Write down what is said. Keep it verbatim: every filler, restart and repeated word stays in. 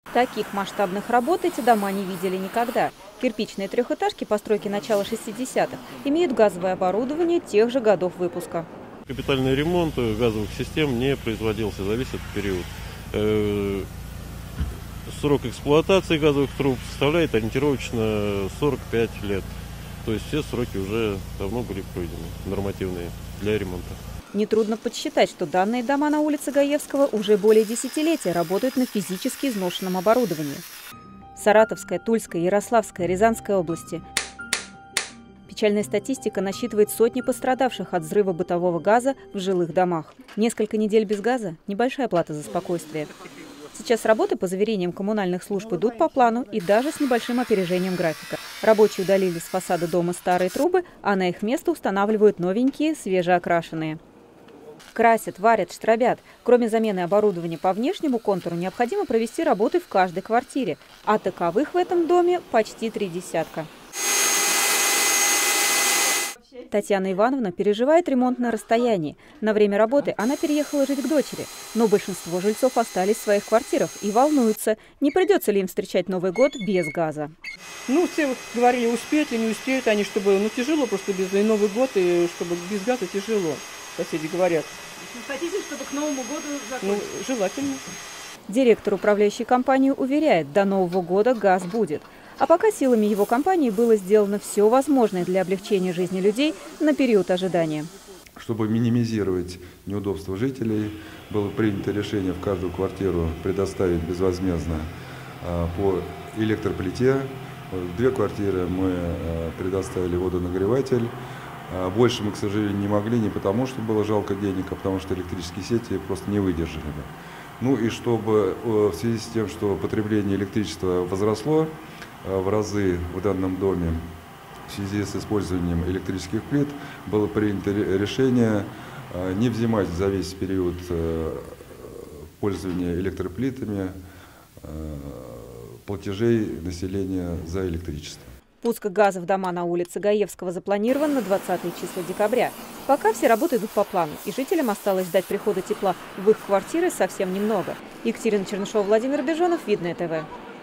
Таких масштабных работ эти дома не видели никогда. Кирпичные трехэтажки постройки начала шестидесятых имеют газовое оборудование тех же годов выпуска. Капитальный ремонт газовых систем не производился за весь этот период. Срок эксплуатации газовых труб составляет ориентировочно сорок пять лет. То есть все сроки уже давно были пройдены, нормативные для ремонта. Нетрудно подсчитать, что данные дома на улице Гаевского уже более десятилетия работают на физически изношенном оборудовании. Саратовская, Тульская, Ярославская, Рязанская области. Печальная статистика насчитывает сотни пострадавших от взрыва бытового газа в жилых домах. Несколько недель без газа – небольшая плата за спокойствие. Сейчас работы, по заверениям коммунальных служб, идут по плану и даже с небольшим опережением графика. Рабочие удалили с фасада дома старые трубы, а на их место устанавливают новенькие, свежеокрашенные. Красят, варят, штробят. Кроме замены оборудования по внешнему контуру, необходимо провести работы в каждой квартире, а таковых в этом доме почти три десятка. Татьяна Ивановна переживает ремонт на расстоянии. На время работы она переехала жить к дочери, но большинство жильцов остались в своих квартирах и волнуются, не придется ли им встречать Новый год без газа. Ну, все вот говорили, успеют ли, не успеют они, чтобы, ну, тяжело просто без и Новый год, и чтобы без газа тяжело, соседи говорят. Хотите, чтобы к Новому году закончилось? Ну, желательно. Директор управляющей компании уверяет, до Нового года газ будет. А пока силами его компании было сделано все возможное для облегчения жизни людей на период ожидания. Чтобы минимизировать неудобства жителей, было принято решение в каждую квартиру предоставить безвозмездно по электроплите. В две квартиры мы предоставили водонагреватель. Больше мы, к сожалению, не могли, не потому что было жалко денег, а потому что электрические сети просто не выдержали бы. Ну и чтобы в связи с тем, что потребление электричества возросло в разы в данном доме в связи с использованием электрических плит, было принято решение не взимать за весь период пользования электроплитами платежей населения за электричество. Пуск газа в дома на улице Гаевского запланирован на двадцатое число декабря. Пока все работы идут по плану, и жителям осталось ждать прихода тепла в их квартиры совсем немного. Екатерина Чернышова, Владимир Бежонов, Видное ТВ.